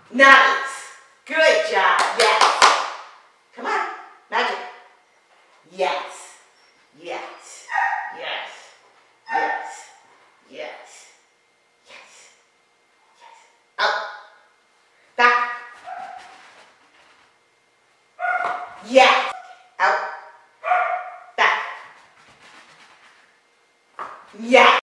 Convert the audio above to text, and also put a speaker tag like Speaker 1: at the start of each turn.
Speaker 1: Nice. Good job. Yes. Come on. Magic. Yes. Yes. Yes. Yes. Yes. Yes. Yes. Up. Back. Yes. Out. Back. Yes.